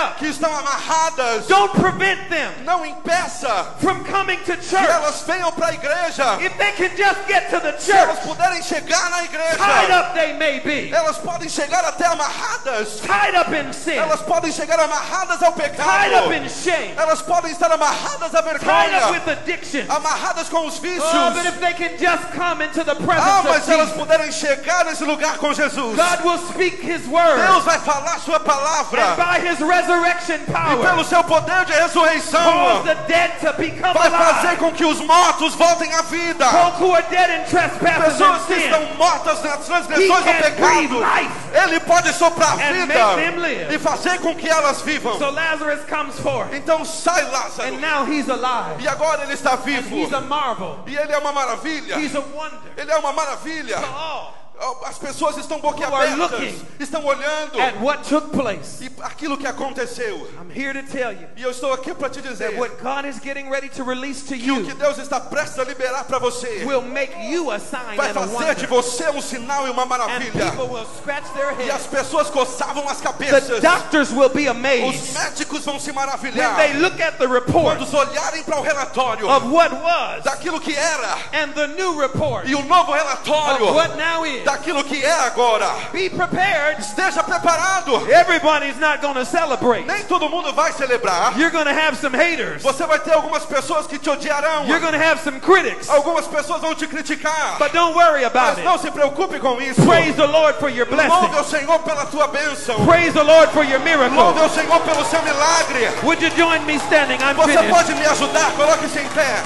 up. que estão amarradas, Don't prevent them não impeça from coming to que church. elas venham para a igreja. If they can just get to the Se elas church, puderem chegar na tied igreja, up they may be, elas podem chegar até amarradas. tied up in sin, Elas podem chegar amarradas ao tied pecado. up in shame, Elas podem estar amarradas à tied up vergonha, with addiction. amarradas com os vícios. Oh, but if they can just come into the Ah, presence mas of se elas Jesus, puderem chegar nesse lugar com Jesus, God will speak His word, Deus vai falar sua and palavra. by His resurrection E power, pelo seu poder de cause ressurreição, the dead to become vai fazer alive. com que os mortos voltem à vida. Folk who are dead in trespasses Pessoas and que sin, estão mortas nas He transgressões do can breathe pecado, life Ele pode soprar and vida make them live. e fazer com que elas vivam. So Lazarus comes forth, Então sai Lázaro. and now he's alive, E agora ele está and vivo. he's a marvel, E ele é uma maravilha. he's a wonder Ele é uma maravilha. to all As pessoas estão who are boquiabertas, looking estão olhando at what took place. e aquilo que aconteceu. I'm here to tell you E eu estou aqui para te dizer that what God is getting ready to release to que o you que Deus está prestes a liberar para você will make you a sign vai and a fazer de wonder. você um sinal e uma And maravilha. people will scratch their E as heads. pessoas coçavam as The cabeças. doctors will be Os amazed médicos vão se when maravilhar they look at the report quando olharem para o relatório of what was daquilo que era and the new report e o novo of relatório what now is. daquilo que é agora. Be prepared. Esteja preparado. Everybody's not going to celebrate. Nem todo mundo vai celebrar. You're going to have some haters. Você vai ter algumas pessoas que te odiarão. You're going to have some critics. Algumas pessoas vão te criticar. But don't worry about Mas não it. se preocupe com isso. Praise the Lord for your Louve blessing. ao Senhor pela tua bênção. Praise the Lord for your Louve miracle. ao Senhor pelo seu milagre. Would you join me standing? I'm Você finished. pode me ajudar? Coloque-se em pé.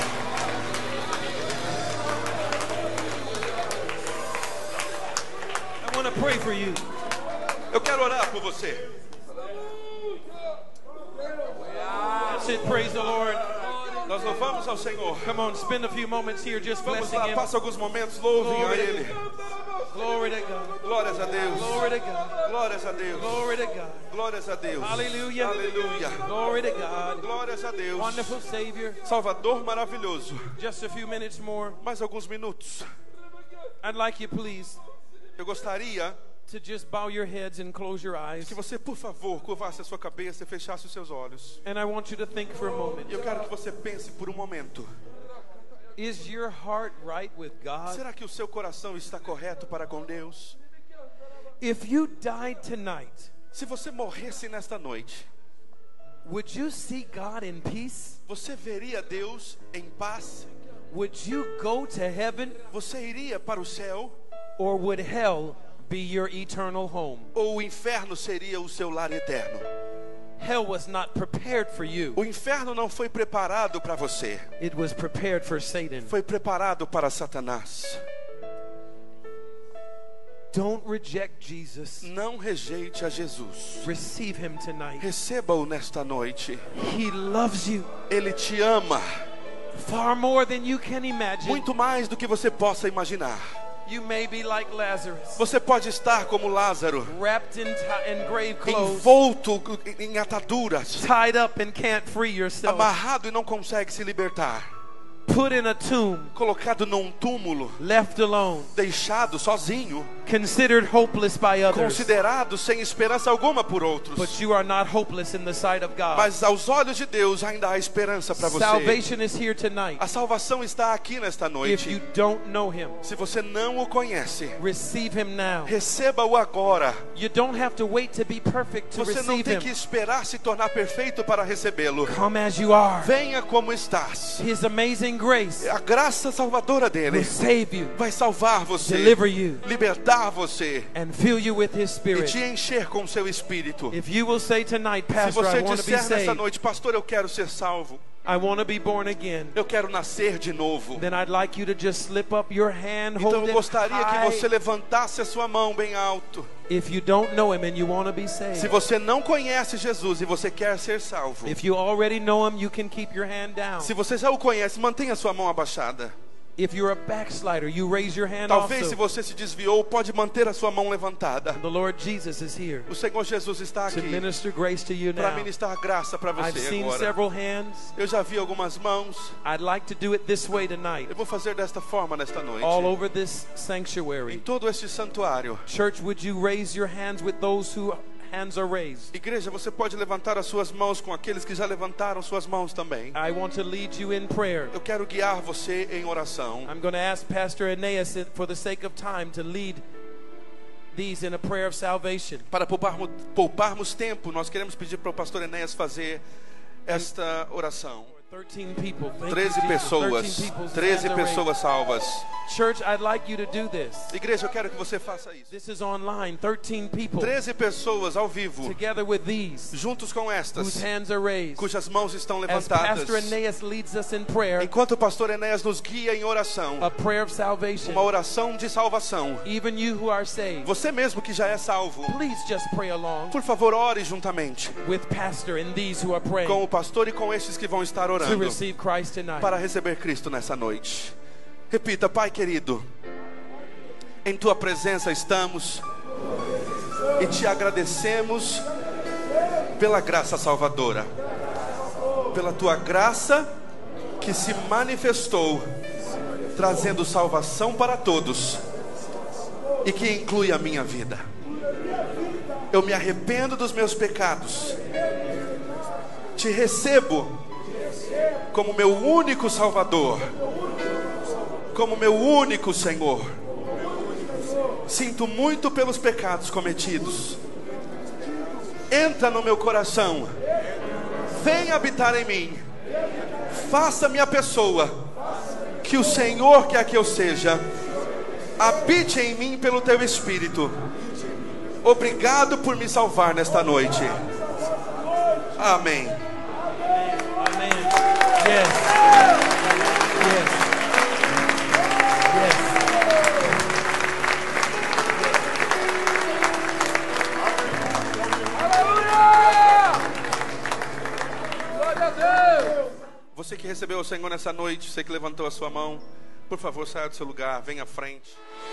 I want to pray for you. Eu quero orar por você. That's it. Praise the Lord. Nós louvamos ao Senhor. Come on, spend a few moments here just Vamos blessing lá, Him. passa alguns momentos, louvem a Ele. Glory to God. Glórias a Deus. Glory to God. Glórias a Deus. Glory to God. Glórias a Deus. Hallelujah. Aleluia. Glory to God. Glórias a Deus. Wonderful Savior. Salvador maravilhoso. Just a few minutes more. Mais alguns minutos. I'd like you, please, Eu gostaria to just bow your heads and close your eyes. que você, por favor, curvasse a sua cabeça e fechasse os seus olhos. And I want you to think for a moment. E eu quero que você pense por um momento. Is your heart right with God? Será que o seu coração está correto para com Deus? If you died tonight, Se você morresse nesta noite, would you see God in peace? você veria Deus em paz? Would you go to heaven, Você iria para o céu? or would hell be your eternal home? Ou o inferno seria o seu lar eterno? Hell was not prepared for you. O inferno não foi preparado para você. It was prepared for Satan. Foi preparado para Satanás. Don't reject Jesus. Não rejeite a Jesus. Receive Him tonight. Receba-o nesta noite. He loves you Ele te ama far more than you can imagine. muito mais do que você possa imaginar. You may be like Lazarus, Você pode estar como Lázaro, wrapped in, ti- in grave clothes, envolto em ataduras, tied up and can't free yourself, amarrado e não consegue se libertar, put in a tomb, colocado num túmulo, left alone, deixado sozinho, considered hopeless by others. considerado sem esperança alguma por outros. But you are not hopeless in the sight of God. Mas aos olhos de Deus ainda há esperança para você. Salvation is here tonight. A salvação está aqui nesta If noite. you don't know Him, Se você não o conhece, receive Him now. receba-o agora. You don't have to wait to be perfect to Você não receive tem que Him. esperar se tornar perfeito para recebê-lo. Come as you are. Venha como estás. His amazing grace A graça salvadora dele will save you, vai salvar você, deliver you, libertar você and fill you with His e Spirit. te encher com seu espírito. If you will say tonight, Se Pastor, I você want to be disser nessa saved, noite, pastor, eu quero ser salvo, I want to be born again, eu quero nascer de novo, then I'd like you to just slip up your hand, então hold eu it gostaria que high. você levantasse a sua mão bem alto. If you don't know Him and you want to be Se saved, você não conhece Jesus e você quer ser salvo, if you already know Him, you can keep your hand down. se você já o conhece, mantenha a sua mão abaixada. If you're a backslider, you raise your hand Talvez se also. você se desviou, pode manter a sua mão levantada. The Lord Jesus is here O Senhor Jesus está to aqui minister grace to you para now. ministrar graça para I've você seen agora. several hands. Eu já vi algumas mãos. I'd like to do it this way tonight, Eu vou fazer desta forma nesta noite. all over this Em sanctuary. todo este santuário. Church, would you raise your hands with those who hands are raised. Igreja, você pode levantar as suas mãos com aqueles que já levantaram suas mãos também. I want to lead you in prayer. Eu quero guiar você em oração. I'm going to ask Pastor Aeneas, for the sake of time, to lead these in a prayer of salvation. Para pouparmos, pouparmos tempo, nós queremos pedir para o pastor Enéas fazer esta oração. thirteen people. Thank treze you, Jesus. pessoas, thirteen people's treze hands are raised. pessoas salvas. Church, I'd like you to do this. Igreja, eu quero que você faça isso. This is online. thirteen people treze pessoas ao vivo, together with these juntos com whose estas, hands are raised. cujas mãos estão As levantadas. Pastor Aeneas leads us in prayer, Enquanto o pastor Enéas nos guia em oração, a prayer of salvation. uma oração de salvação. Even you who are saved, Você mesmo que já é salvo, please just pray along por favor, ore juntamente with Pastor and these who are praying com o pastor e com estes que vão estar to orando receive Christ tonight. para receber Cristo nessa noite. Repita: Pai querido, em tua presença estamos e te agradecemos pela graça salvadora, pela tua graça que se manifestou, trazendo salvação para todos e que inclui a minha vida. Eu me arrependo dos meus pecados, te recebo como meu único Salvador, como meu único Senhor. Sinto muito pelos pecados cometidos. Entra no meu coração, vem habitar em mim, faça-me a pessoa que o Senhor quer que eu seja. Habite em mim pelo teu Espírito. Obrigado por me salvar nesta noite. Amém. Amen. Yes. Yes. Yes. Você que recebeu o Senhor nessa noite, você que levantou a sua mão, por favor, saia do seu lugar, venha à frente.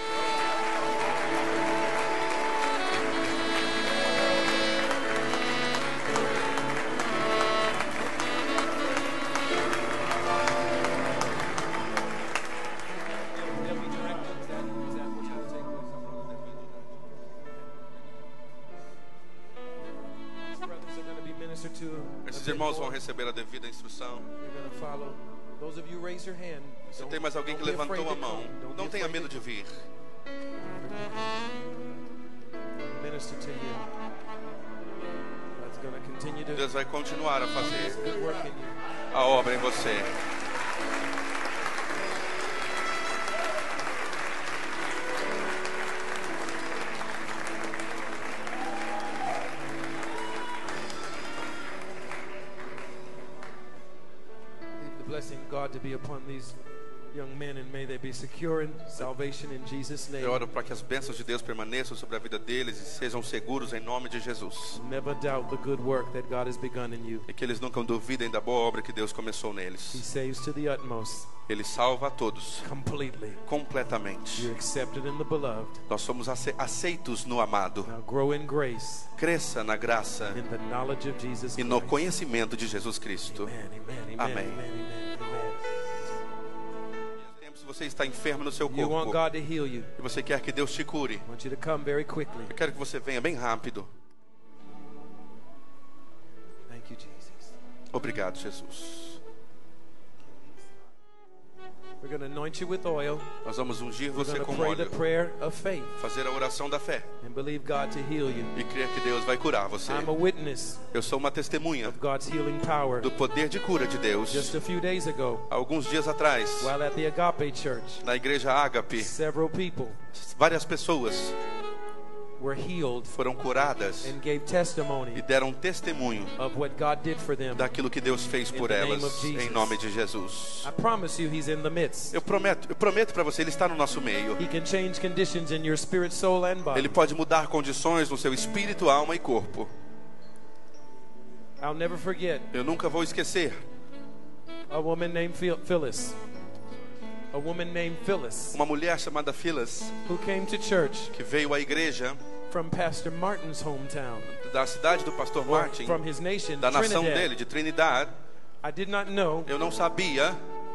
Esses irmãos vão receber a devida instrução. Se tem mais alguém que levantou a mão, não tenha medo de vir. Deus vai continuar a fazer a obra em você. Blessing God to be upon these young men, and may they be secure in salvation in Jesus' name. Eu oro para que as bênçãos de Deus permaneçam sobre a vida deles e sejam seguros em nome de Jesus. Never doubt the good work that God has begun in you. E que eles nunca duvidem da boa obra que Deus começou He neles. saves to the utmost, Ele salva a todos, completely. completamente. You're accepted in the beloved. Nós somos ace- aceitos no amado. Now grow in grace, Cresça na graça in the knowledge of Jesus e no Christ. conhecimento de Jesus Cristo. Amen, amen, amen, Amém. amen, amen, amen. Se você está enfermo no seu You want corpo God to heal you. e você quer que Deus te cure, I want you to come very quickly. eu quero que você venha bem rápido. Thank you, Jesus. Obrigado, Jesus. We're going to anoint you with oil. Nós vamos ungir We're você going to com pray the óleo, prayer of faith fazer a oração da fé and believe God to heal you. e crer que Deus vai curar você. I'm a witness Eu sou uma testemunha of God's healing power. do poder de cura de Deus. Just a few days ago, Alguns dias atrás, while at the Agape Church, na igreja Ágape, several people várias pessoas were healed foram curadas and gave e testimony deram testemunho of what God did for them. daquilo que Deus fez por In the name elas, of Jesus. em nome de Jesus. I promise you, He's in the midst. Eu prometo, eu prometo para você, Ele está no nosso meio. He can change conditions in your spirit, soul, and body. Ele pode mudar condições no seu espírito, alma e corpo. I'll never forget Eu nunca vou esquecer a woman named Phil- Phyllis. A woman named Phyllis uma mulher chamada Phyllis, who came to church que veio à igreja from Pastor Martin's hometown, da cidade do pastor or Martin, from his nation, da nação Trinidad. dele, de Trinidad. I did not know Eu não sabia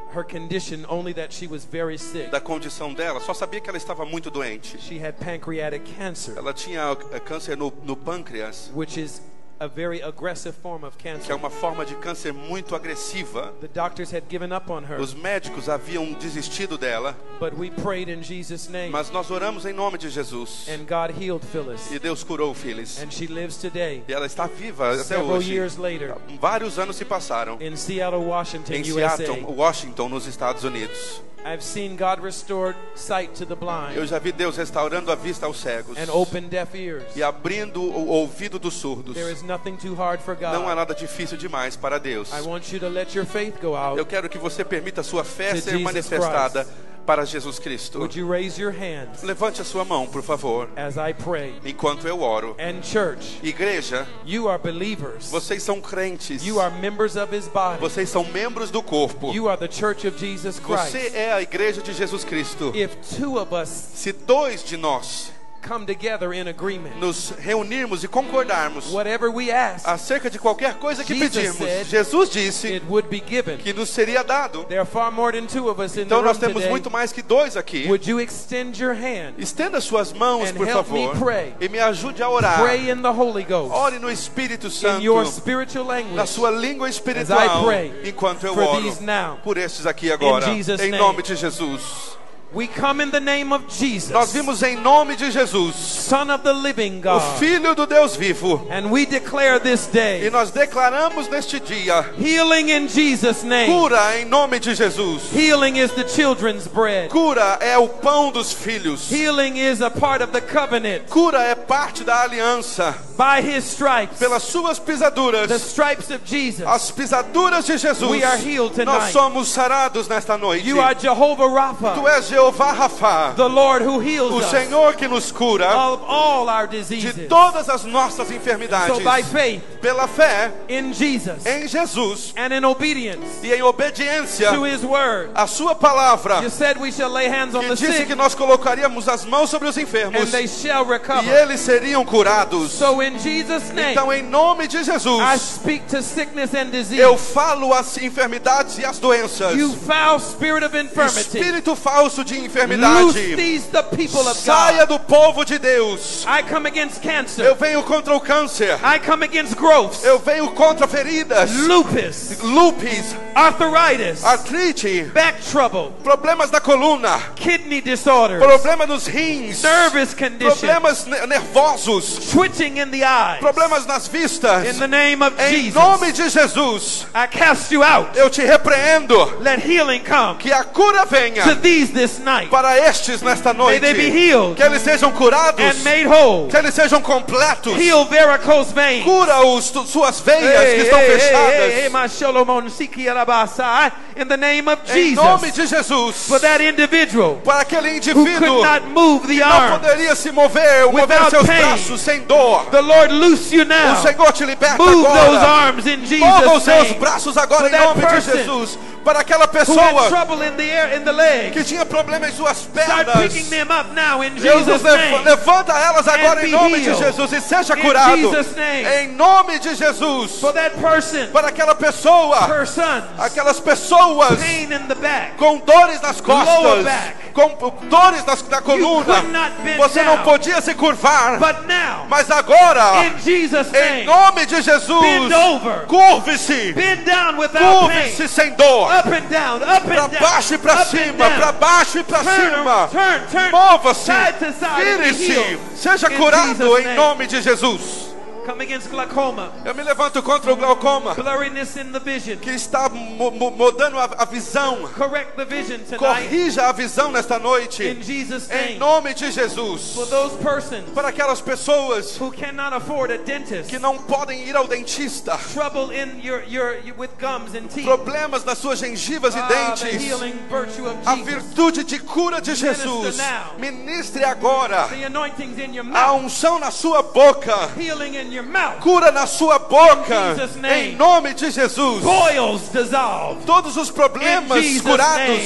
her condition, only that she was very sick. da condição dela, só sabia que ela estava muito doente. She had pancreatic cancer, Ela tinha eh, câncer no, no pâncreas, which is a very aggressive form of que é cancer. uma forma de câncer muito agressiva. The doctors had given up on her, Os médicos haviam desistido dela, but we prayed in Jesus' name, mas nós oramos em nome de Jesus. and God healed Phyllis, E Deus curou Phyllis. and she lives today, E ela está viva até several hoje. years later, Vários anos se passaram in Seattle, Washington, em U S Seattle, A. Washington, nos Estados Unidos. I've seen God restore sight to the Eu blind já vi Deus restaurando a vista aos cegos and open deaf ears. e abrindo o ouvido dos surdos. There is nothing too hard for Não há God. nada difícil demais para Deus. I want you to let your faith go Eu out. quero que você permita a sua fé To ser Jesus manifestada para Jesus Cristo. Would you raise your hands Levante a sua mão, por favor, as I pray? enquanto eu oro. And church, Igreja, you are believers. vocês são crentes. You are members of His body. Vocês são membros do corpo. You are the church of Jesus Você Christ. é a igreja de Jesus Cristo. If two of us Se dois de nós come together in agreement, nos reunirmos e concordarmos whatever we ask, acerca de qualquer coisa que Jesus pedirmos, said Jesus disse it would be given. que nos seria dado. There are far more than two of us in the Então room nós temos today. muito mais que dois aqui. Would you extend your hand? Estenda suas mãos, And por help me favor, pray. e me ajude a orar. Pray in the Holy Ghost, Ore no Espírito in your Santo, spiritual na language, sua língua as I espiritual, pray enquanto eu for oro these now. por estes aqui agora, In Jesus' em name. nome de Jesus. We come in the name of Jesus, Nós vimos em nome de Jesus, Son of the living o God, Filho do Deus vivo, and we declare this e day nós declaramos neste dia healing in Jesus' name. cura em nome de Jesus. Healing is the children's bread. Cura é o pão dos filhos. Healing is a part of the covenant. Cura é parte da aliança. By His stripes, Pelas suas the pisaduras, stripes of Jesus, as pisaduras de Jesus, we are healed tonight. nós somos sarados nesta noite. You are Jehovah Tu Rapha, és Jeová Rafa, the Lord who heals o us Senhor que nos cura of all our de diseases. todas as nossas enfermidades. So by faith Pela fé in Jesus em Jesus and in obedience e em obediência to His word, à sua palavra, you said we shall lay hands on que the disse sick que nós colocaríamos as mãos sobre os enfermos and they shall e recover. eles seriam curados. So in Jesus' name, Então, em nome de Jesus, I speak to sickness and disease. eu falo as enfermidades e as doenças. You foul spirit of infirmity, Espírito falso de loose enfermidade, these the people of saia God. do povo de Deus. I come against Eu cancer. venho contra o câncer. I come against growths, Eu venho contra feridas, lupus, lupus, arthritis, artrite, back trouble, problemas da coluna, kidney disorders, problema nos rins, nervous conditions, problemas ne- nervosos, twitching in the eyes. problemas nas vistas. In the name of Em Jesus, nome de Jesus, I cast you out. eu te repreendo. Let healing come Que a cura venha to these this night. para estes nesta May noite. they be healed Que eles sejam curados, and made whole. que eles sejam completos. Heal varicose veins. Cura os, tu- suas veias que estão hey, fechadas. hey, hey, my Solomon Siki Arabasai, in the name of Em nome Jesus, de Jesus, for that individual para aquele who indivíduo could not move the não arm, poderia se mover, mover without seus pain. braços sem dor. the Lord loose you O now. Senhor te liberta Move those agora. arms in Mova os Jesus' seus name. braços agora For em that nome de person Jesus. Para aquela Who had pessoa trouble in the air, in the leg, que tinha problema em suas start pernas. picking them up now in Deus Jesus' lev- name. levanta elas agora And em be nome de healed. Jesus e seja In curado. Jesus' name. Em nome de Jesus. For that person, Para aquela pessoa, her sons, aquelas pessoas pain in the back, com dores nas Lower costas, back. com dores nas, na coluna. could not bend Você não down. podia se curvar. but now, Mas agora, in Jesus' em name, nome de Jesus, bend over, curve-se. bend down without pain, Curve-se sem dor. up and down, up Para and down, baixo e para up and cima, down. para baixo e para Turn, cima. turn, turn, Mova-se, side to side, and be vire-se, healed. seja In curado Jesus' em name. nome de Jesus. Come against glaucoma, Eu me levanto contra o glaucoma, blurriness in the vision. que está mu- mu- mudando a, a visão. Correct the vision tonight Corrija a visão nesta noite, in Jesus' em name. nome de Jesus. For those persons Para aquelas pessoas who cannot afford a dentist, que não podem ir ao dentista, trouble in your, your, your with gums and teeth, problemas nas suas gengivas e ah, the dentes, healing virtue of a Jesus, virtude de cura de Jesus, now. ministre agora the anointings in your a mouth, unção na sua boca, healing in your mouth, cura na sua boca, In Jesus' name. em nome de Jesus. boils dissolve. Todos os problemas In Jesus' curados name.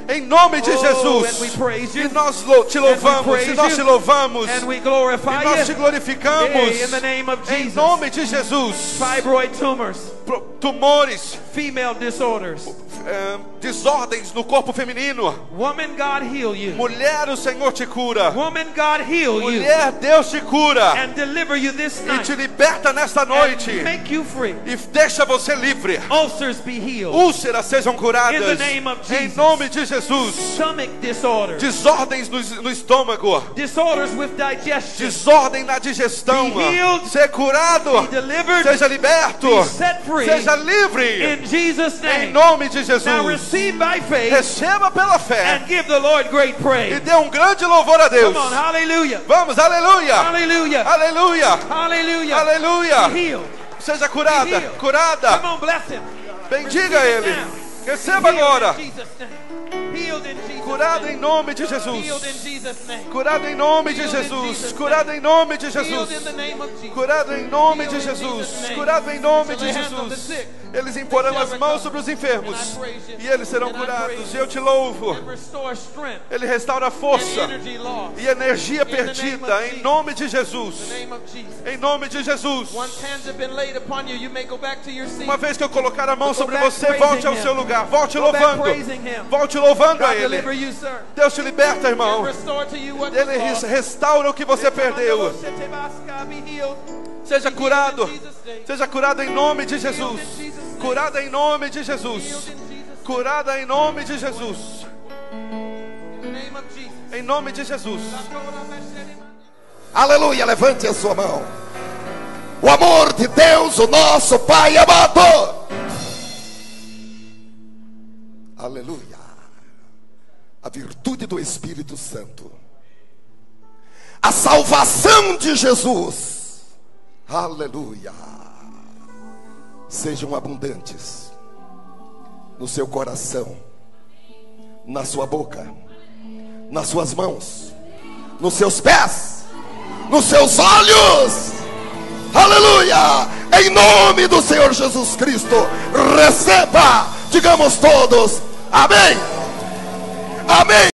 Em nome de Oh, Jesus. and we praise you. E nós lo- te louvamos. praise E nós you. te louvamos. And we glorify E nós te you. glorificamos. Hey, in the name of Em Jesus. nome de Jesus. Fibroid tumors, Pro- Tumores, female disorders. eh, desordens no corpo feminino. Woman, God heal you. Mulher, o Senhor te cura. Woman, God heal you. Mulher, Deus te cura. And deliver you this E night. te liberta nesta noite. And make you free. E deixa você livre. Ulcers be healed. Úlceras sejam curadas. In the name of Em Jesus. nome de Jesus. Stomach disorders. Desordens no, no estômago. Disorders with digestion. Desordem na digestão. Be healed. Ser curado. Be delivered. Seja liberto. Be set free. Seja livre. In Jesus' Em name. nome de Jesus. Now receive by faith Receba pela fé. and give the Lord great E praise. dê um grande louvor a Deus. Come on, hallelujah. Vamos, aleluia. Hallelujah. Aleluia. Hallelujah. Aleluia. Be healed. Seja curada. Be healed. Curada. Come on, bless him. Bendiga Receive it ele. now. Receba agora. Healed in Jesus' name. Healed in Jesus' Curado name. em nome de Healed Jesus. in Jesus' name. Curado em nome de Healed in Jesus. Jesus' Curado em nome de Healed in Jesus. the name of Jesus. Curado em nome de Healed in Jesus. Jesus' name. Curado em nome Shall de lay hands on the Jesus. sick. Eles imporão They shall as mãos recover. sobre os enfermos. And I praise you. E eles serão And I curados. praise E eu te louvo. And restore strength Ele restaura a and força energy lost. e energia In the name perdida. of Em Jesus. nome de In Jesus. the name of Jesus. Em nome de Jesus. Once hands have been laid upon you, you may go back to your seat. Uma vez que eu colocar a mão Go sobre back você, praising volte ao him. seu lugar. Volte Go back louvando. praising him. Volte louvando a God deliver Ele. you, sir. Deus te liberta, And irmão. restore to you what was Ele lost. restaura o que você perdeu. Be healed. Seja Be curado. healed in Jesus' name. Seja curado em nome de Jesus. Curada em nome de Jesus. Healed in Jesus' name. Curada em nome de Jesus. In the name of Jesus. Em nome de Jesus. Aleluia, levante a sua mão. O amor de Deus, o nosso Pai amado. Aleluia. A virtude do Espírito Santo. A salvação de Jesus. Aleluia. Sejam abundantes no seu coração, na sua boca, nas suas mãos, nos seus pés, nos seus olhos. Aleluia. Em nome do Senhor Jesus Cristo, receba. Digamos todos amém. Amém.